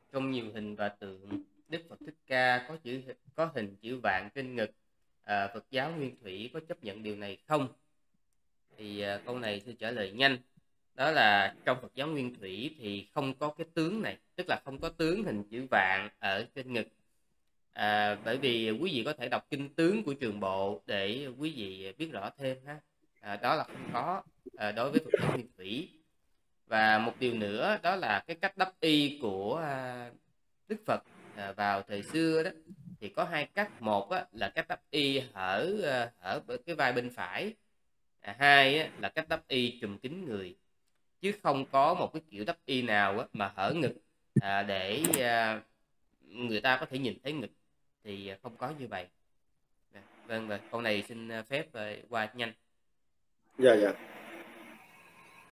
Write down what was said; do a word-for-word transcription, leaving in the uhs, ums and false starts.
Trong nhiều hình và tượng, Đức Phật Thích Ca có chữ có hình chữ vạn trên ngực. À, Phật giáo Nguyên Thủy có chấp nhận điều này không? Thì à, câu này tôi trả lời nhanh. Đó là trong Phật giáo Nguyên Thủy thì không có cái tướng này, tức là không có tướng hình chữ vạn ở trên ngực. À, bởi vì quý vị có thể đọc kinh tướng của Trường Bộ để quý vị biết rõ thêm ha. À, đó là không có à, đối với Phật giáo Nguyên Thủy. Và một điều nữa đó là cái cách đắp y của à, Đức Phật à, vào thời xưa đó thì có hai cách. Một á, là cách đắp y ở à, ở cái vai bên phải. À, hai á, là cách đắp y trùm kín người, chứ không có một cái kiểu đắp y nào á, mà hở ngực à, để à, người ta có thể nhìn thấy ngực, thì không có như vậy. Vâng, vâng, câu này xin phép à, qua nhanh. Dạ dạ.